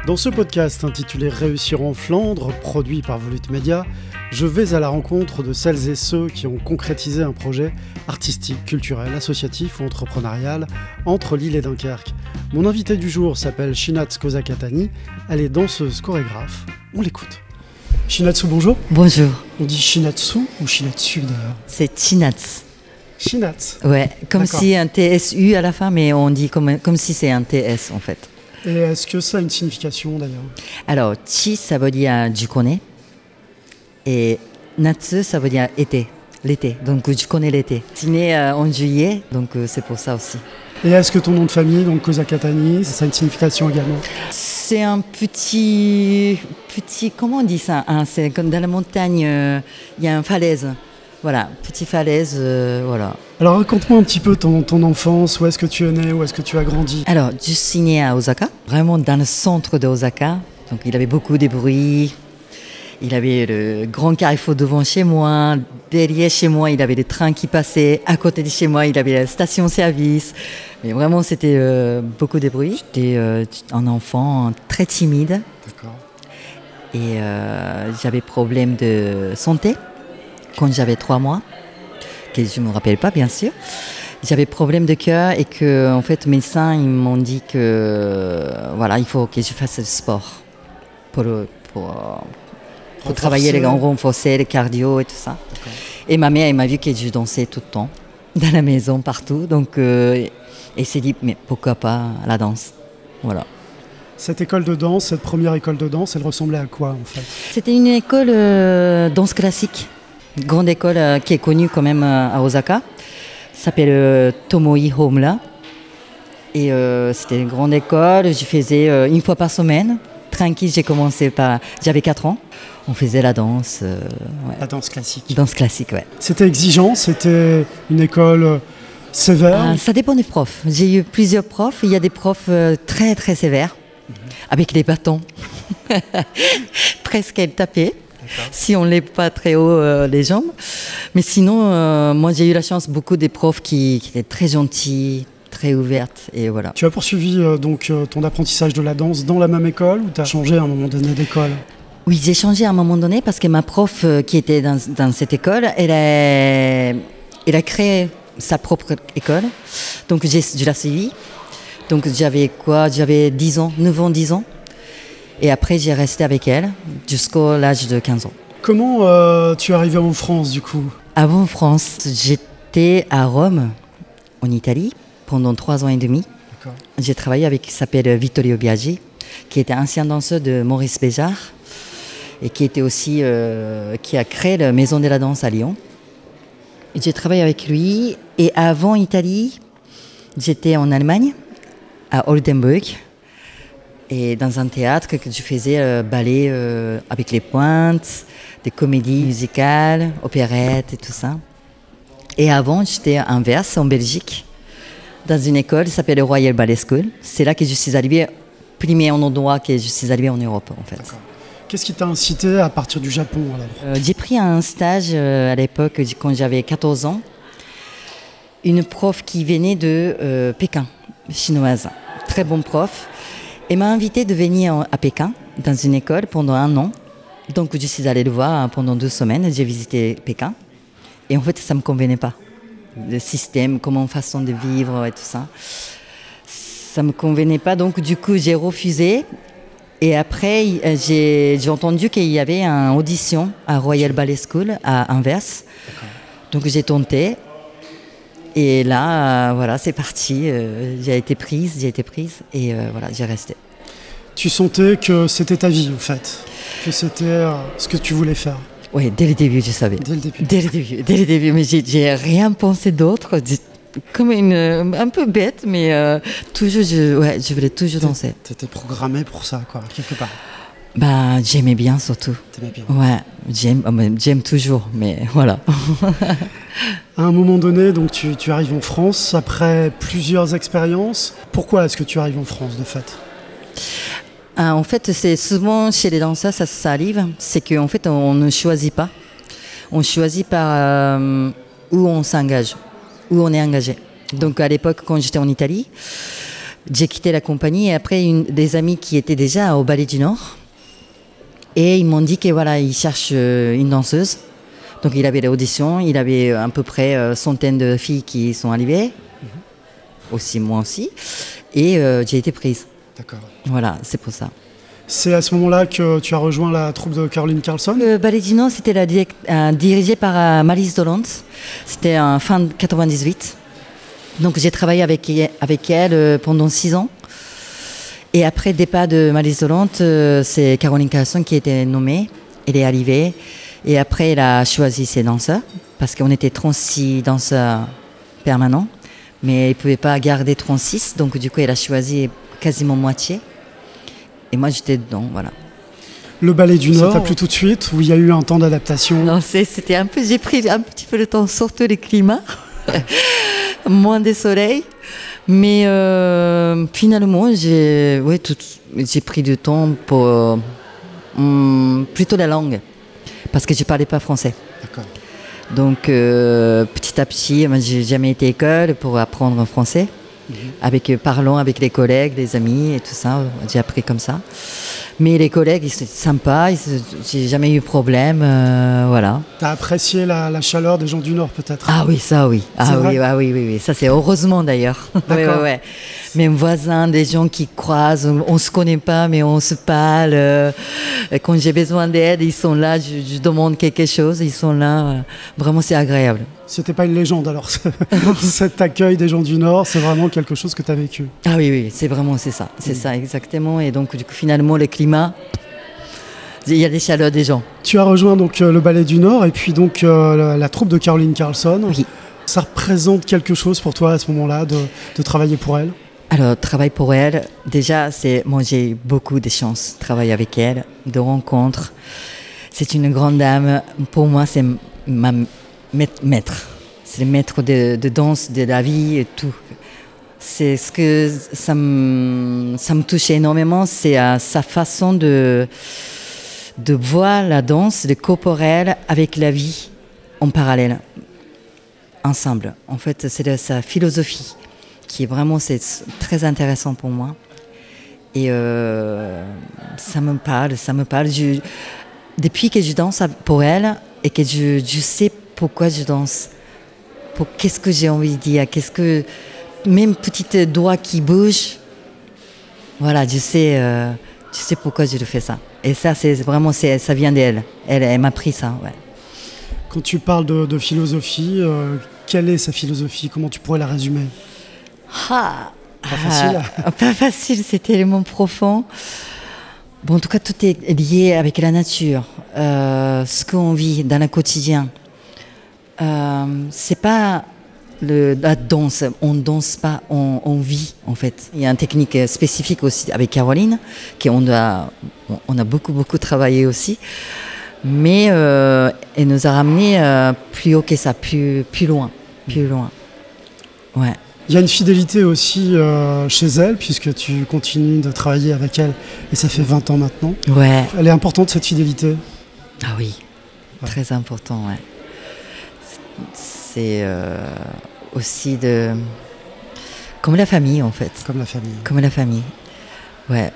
Dans ce podcast intitulé Réussir en Flandre, produit par Volute Média, je vais à la rencontre de celles et ceux qui ont concrétisé un projet artistique, culturel, associatif ou entrepreneurial entre Lille et Dunkerque. Mon invité du jour s'appelle Chinats Kozakatani, elle est danseuse chorégraphe. On l'écoute. Chinatsu, bonjour. Bonjour. On dit Chinatsu ou Chinatsu d'ailleurs? C'est Chinats. Chinats. Ouais, comme D'accord. si un TSU à la fin, mais on dit comme si c'est un TS en fait. Et est-ce que ça a une signification d'ailleurs? Alors, Chi, ça veut dire je connais. Et Natsu, ça veut dire été, l'été. Donc, je connais l'été. Je suis née en juillet, donc c'est pour ça aussi. Et est-ce que ton nom de famille, donc Kozakatani, ça a une signification également? C'est un petit, comment on dit ça, hein, c'est comme dans la montagne, il y a une falaise. Voilà, petite falaise, voilà. Alors raconte-moi un petit peu ton enfance, où est-ce que tu es né, où est-ce que tu as grandi? Alors, je suis née à Osaka, vraiment dans le centre de Osaka. Donc, il avait beaucoup de bruit. Il avait le grand carrefour devant chez moi. Derrière chez moi, il avait des trains qui passaient. À côté de chez moi, il avait la station-service. Mais vraiment, c'était beaucoup de bruit. J'étais un enfant très timide. D'accord. Et j'avais problème de santé quand j'avais 3 mois. Que je ne me rappelle pas, bien sûr. J'avais problème de cœur et que, en fait, les médecins ils m'ont dit que voilà, il faut que je fasse du sport pour travailler, renforcer le cardio et tout ça. D'accord. Et ma mère, elle m'a vu que je dansais tout le temps, dans la maison, partout. Donc, elle s'est dit, mais pourquoi pas la danse? Voilà. Cette école de danse, cette première école de danse, elle ressemblait à quoi en fait? C'était une école danse classique, une grande école qui est connue quand même à Osaka. Ça s'appelle Tomoi Homla. Et c'était une grande école, je faisais une fois par semaine. Tranquille, j'ai commencé j'avais 4 ans. On faisait la danse. Ouais. La danse classique. Danse classique, ouais. C'était exigeant, c'était une école sévère. Ça dépend des profs. J'ai eu plusieurs profs. Il y a des profs très très sévères, avec les bâtons. Presque à taper. Si on ne lève pas très haut les jambes. Mais sinon, moi j'ai eu la chance, beaucoup des profs qui étaient très gentils, très ouvertes. Et voilà. Tu as poursuivi ton apprentissage de la danse dans la même école ou tu as changé à un moment donné d'école? Oui, j'ai changé à un moment donné parce que ma prof qui était dans cette école, elle a créé sa propre école. Donc je l'ai suivie. Donc j'avais 10 ans, 9 ans, 10 ans. Et après, j'ai resté avec elle jusqu'à l'âge de 15 ans. Comment tu es arrivé en France du coup? Avant France, j'étais à Rome, en Italie, pendant 3 ans et demi. D'accord. J'ai travaillé avec qui s'appelle Vittorio Biagi, qui était ancien danseur de Maurice Béjart et qui était aussi qui a créé la Maison de la Danse à Lyon. Et j'ai travaillé avec lui. Et avant Italie, j'étais en Allemagne, à Oldenburg. Et dans un théâtre que je faisais ballet avec les pointes, des comédies musicales, opérettes et tout ça. Et avant, j'étais à Anvers, en Belgique, dans une école qui s'appelle Royal Ballet School. C'est là que je suis arrivée, premier endroit que je suis arrivée en Europe, en fait. D'accord. Qu'est-ce qui t'a incité à partir du Japon alors? J'ai pris un stage à l'époque, quand j'avais 14 ans. Une prof qui venait de Pékin, chinoise. Très bon prof. Elle m'a invité de venir à Pékin, dans une école, pendant 1 an. Donc, je suis allée le voir pendant 2 semaines. J'ai visité Pékin. Et en fait, ça ne me convenait pas. Le système, comment façon de vivre et tout ça. Ça ne me convenait pas. Donc, du coup, j'ai refusé. Et après, j'ai entendu qu'il y avait une audition à Royal Ballet School, à Anvers. D'accord. Donc, j'ai tenté. Et là, voilà, c'est parti. J'ai été prise. Et voilà, j'ai resté. Tu sentais que c'était ta vie en fait, que c'était ce que tu voulais faire? Oui, dès le début, je savais. Dès le début. Dès le début, mais j'ai rien pensé d'autre. Comme un peu bête, mais toujours, je voulais toujours danser. Tu étais programmée pour ça, quoi, quelque part. Bah, j'aimais bien surtout. T'aimais bien. Ouais, j'aime toujours, mais voilà. À un moment donné, donc tu arrives en France après plusieurs expériences. Pourquoi est-ce que tu arrives en France, de fait? En fait, c'est souvent chez les danseurs, ça arrive. C'est qu'en fait, on ne choisit pas. On choisit par où on s'engage, où on est engagé. Donc à l'époque, quand j'étais en Italie, j'ai quitté la compagnie et après des amis qui étaient déjà au Ballet du Nord et ils m'ont dit que voilà, ils cherchent une danseuse. Donc il avait l'audition, il avait à peu près centaine de filles qui sont arrivées, aussi moi aussi, et j'ai été prise. D'accord. Voilà, c'est pour ça. C'est à ce moment-là que tu as rejoint la troupe de Caroline Carlson? Le Ballet du Nord, c'était dirigé par Malice Dolant. C'était en fin de 98. Donc j'ai travaillé avec elle pendant 6 ans. Et après le départ de Malice Dolant, c'est Caroline Carlson qui a été nommée. Elle est arrivée. Et après, elle a choisi ses danseurs. Parce qu'on était 36 danseurs permanents. Mais elle ne pouvait pas garder 36. Donc du coup, elle a choisi quasiment moitié. Et moi, j'étais dedans, voilà. Le Ballet du Nord, ça t'a plu tout de suite ou il y a eu un temps d'adaptation? Non, c'était un peu, j'ai pris un petit peu le temps, surtout les climats, moins de soleil. Mais finalement, j'ai pris du temps pour plutôt la langue, parce que je ne parlais pas français. D'accord. Donc, petit à petit, moi, j'ai jamais été à l'école pour apprendre français. Parlant avec les collègues, les amis et tout ça, j'ai appris comme ça. Mais les collègues, ils sont sympas, j'ai jamais eu de problème, voilà. T'as apprécié la chaleur des gens du Nord peut-être? Ah oui, ça oui. Oui. Ça c'est heureusement d'ailleurs. D'accord. Ouais. Mes voisins, des gens qui croisent, on se connaît pas mais on se parle. Quand j'ai besoin d'aide, ils sont là, je demande quelque chose, ils sont là. Vraiment c'est agréable. C'était pas une légende alors, cet accueil des gens du Nord, c'est vraiment quelque chose que tu as vécu. Ah oui, c'est ça, ça exactement. Et donc du coup finalement le climat, il y a des chaleurs des gens. Tu as rejoint donc le Ballet du Nord et puis donc la troupe de Caroline Carlson. Oui. Ça représente quelque chose pour toi à ce moment-là de travailler pour elle? Alors, travail pour elle, déjà, moi j'ai eu beaucoup de chance de travailler avec elle, de rencontres. C'est une grande dame. Pour moi, c'est ma maître. C'est le maître de danse, de la vie et tout. C'est ce que ça me touche énormément, c'est sa façon de voir la danse, le corporel avec la vie en parallèle, ensemble. En fait, c'est sa philosophie qui est vraiment très intéressant pour moi. Et ça me parle. Depuis que je danse pour elle et que je sais pourquoi je danse, qu'est-ce que j'ai envie de dire, même petit doigt qui bouge, voilà, je sais pourquoi je le fais ça. Et ça, c'est vraiment, ça vient d'elle. Elle m'a appris ça, ouais. Quand tu parles de philosophie, quelle est sa philosophie? Comment tu pourrais la résumer? Pas facile. Pas facile, c'est tellement profond. Bon, en tout cas, tout est lié avec la nature, ce qu'on vit dans le quotidien. C'est pas la danse, on danse pas, on vit en fait. Il y a une technique spécifique aussi avec Caroline, on a beaucoup travaillé aussi, mais elle nous a ramené plus haut que ça, plus loin. Ouais. Il y a une fidélité aussi chez elle, puisque tu continues de travailler avec elle, et ça fait 20 ans maintenant. Ouais. Elle est importante, cette fidélité? Ah oui, ouais. Très important, ouais. C'est aussi comme la famille, en fait. Comme la famille. Comme la famille, ouais.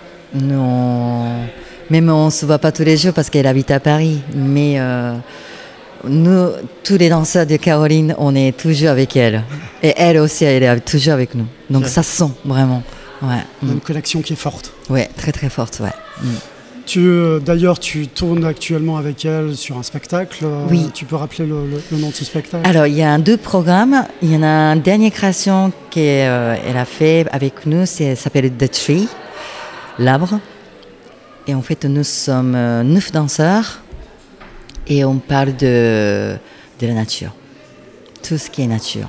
Même on ne se voit pas tous les jours parce qu'elle habite à Paris, mais nous, tous les danseurs de Caroline, on est toujours avec elle. Et elle aussi, elle est toujours avec nous. Donc ça sent vraiment. Ouais. Il y a une connexion qui est forte. Ouais, très très forte, ouais. D'ailleurs, tu tournes actuellement avec elle sur un spectacle. Oui. Tu peux rappeler le nom de ce spectacle? Alors, il y a 2 programmes. Il y en a une dernière création qu'elle a fait avec nous, ça s'appelle The Tree, l'arbre. Et en fait, nous sommes 9 danseurs. Et on parle de la nature, tout ce qui est nature,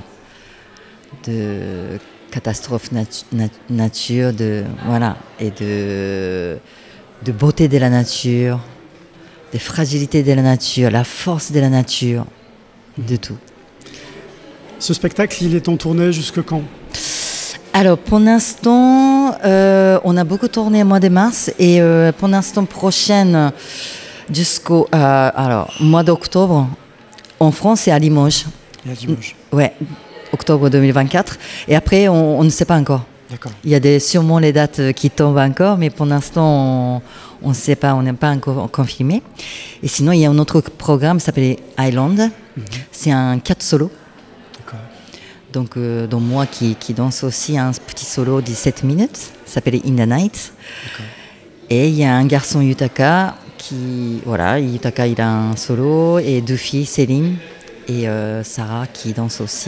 de catastrophes nature, voilà, et de beauté de la nature, de fragilité de la nature, la force de la nature, de tout. Ce spectacle, il est en tournée jusque quand? Alors, pour l'instant, on a beaucoup tourné au mois de mars et pour l'instant prochaine, jusqu'au mois d'octobre, en France et à Limoges. Et à Limoges. Ouais, octobre 2024. Et après, on ne sait pas encore. D'accord. Il y a sûrement les dates qui tombent encore, mais pour l'instant, on ne sait pas, on n'est pas encore confirmé. Et sinon, il y a un autre programme qui s'appelle Island. C'est un 4 solo. D'accord. Donc moi qui danse aussi un petit solo de 7 minutes, ça s'appelle In the Night. D'accord. Et il y a un garçon Yutaka Yutaka il a un solo, et 2 filles, Céline et Sarah, qui dansent aussi.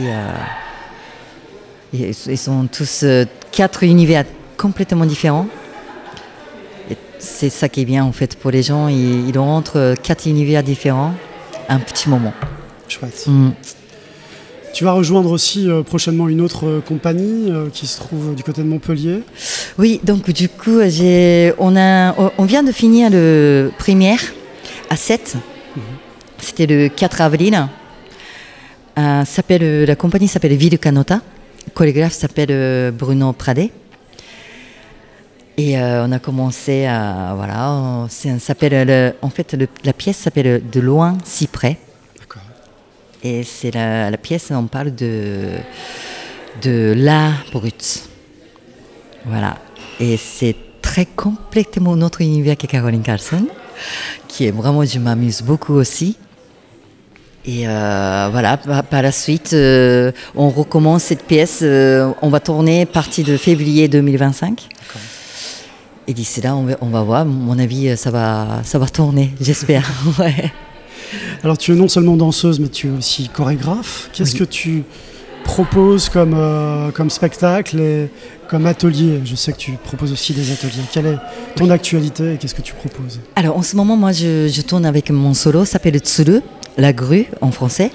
Ils sont tous 4 univers complètement différents. Et c'est ça qui est bien en fait pour les gens, ils rentrent 4 univers différents un petit moment. Chouette. Tu vas rejoindre aussi prochainement une autre compagnie qui se trouve du côté de Montpellier. Oui, donc du coup, on vient de finir le première à 7. C'était le 4 avril. La compagnie s'appelle Ville Canota. Le chorégraphe s'appelle Bruno Pradet. Et on a commencé la pièce s'appelle De loin, si près. D'accord. Et c'est la pièce, on parle de l'art brut. Voilà. Et c'est très complètement notre univers que Caroline Carlson, qui est vraiment, je m'amuse beaucoup aussi. Et par la suite, on recommence cette pièce. On va tourner à partir de février 2025. D'accord. Et d'ici là, on va voir. À mon avis, ça va tourner, j'espère. Ouais. Alors, tu es non seulement danseuse, mais tu es aussi chorégraphe. Qu'est-ce que tu proposes comme spectacle et comme atelier? Je sais que tu proposes aussi des ateliers. Quelle est ton actualité et qu'est-ce que tu proposes? Alors, en ce moment, moi, je tourne avec mon solo, ça s'appelle Tsuru, la grue en français.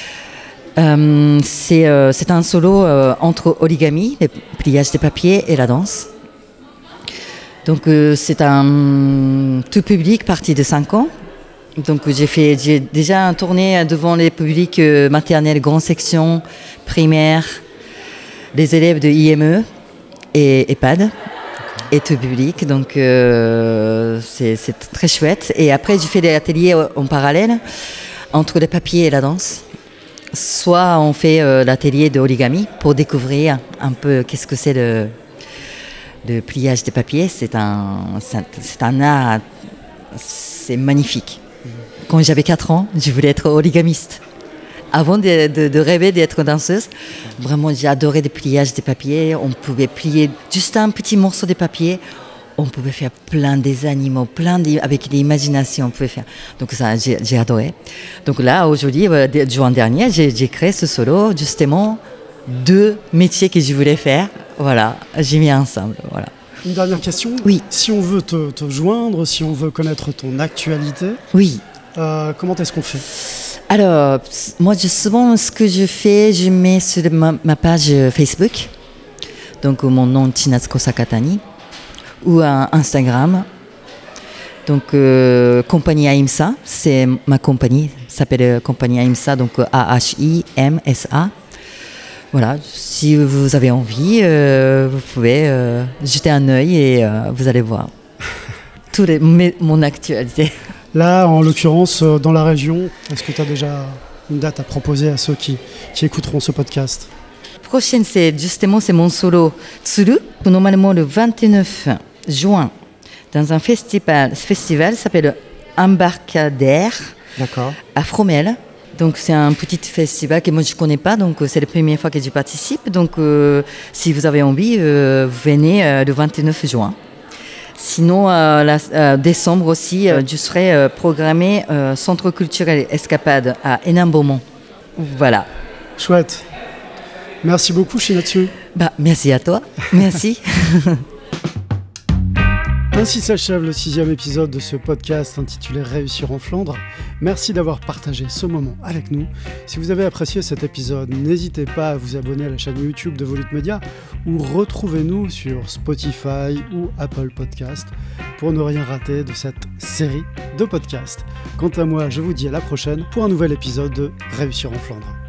C'est un solo entre origami, le pliage des papiers, et la danse. Donc, c'est un tout public parti de 5 ans. Donc j'ai déjà tourné devant les publics maternels, grande section, primaire, les élèves de IME et EHPAD et tout public. Donc c'est très chouette. Et après j'ai fait des ateliers en parallèle entre le papier et la danse. Soit on fait l'atelier de origami pour découvrir un peu qu'est-ce que c'est le pliage des papiers. C'est un art, c'est magnifique. Quand j'avais 4 ans, je voulais être origamiste. Avant de rêver d'être danseuse, vraiment j'ai adoré le pliage des papiers. On pouvait plier juste un petit morceau de papier. On pouvait faire plein des animaux, avec l'imagination on pouvait faire. Donc ça, j'ai adoré. Donc là, aujourd'hui, juin dernier, j'ai créé ce solo, justement, 2 métiers que je voulais faire. Voilà, j'ai mis ensemble, voilà. Une dernière question. Oui. Si on veut te joindre, si on veut connaître ton actualité, oui. Comment est-ce qu'on fait? Alors, moi, souvent, ce que je fais, je mets sur ma page Facebook, donc mon nom, Chinatsuko Sakatani, ou Instagram. Donc, Compagnie Ahimsa, c'est ma compagnie, ça s'appelle Compagnie Ahimsa, donc AHIMSA. Voilà, si vous avez envie, vous pouvez jeter un œil et vous allez voir mon actualité. Là, en l'occurrence, dans la région, est-ce que tu as déjà une date à proposer à ceux qui écouteront ce podcast? Prochaine, c'est mon solo Tsuru, normalement le 29 juin, dans un festival qui s'appelle Embarcadère. D'accord. À Fromelles. Donc c'est un petit festival que moi je ne connais pas, donc c'est la première fois que je participe. Donc si vous avez envie, venez le 29 juin. Sinon, décembre aussi, je serai programmée Centre culturel Escapade à Hénin-Beaumont. Voilà. Chouette. Merci beaucoup, Shinatsu. Merci à toi. Merci. Ainsi s'achève le 6e épisode de ce podcast intitulé Réussir en Flandre. Merci d'avoir partagé ce moment avec nous. Si vous avez apprécié cet épisode, n'hésitez pas à vous abonner à la chaîne YouTube de Volute Media ou retrouvez-nous sur Spotify ou Apple Podcast pour ne rien rater de cette série de podcasts. Quant à moi, je vous dis à la prochaine pour un nouvel épisode de Réussir en Flandre.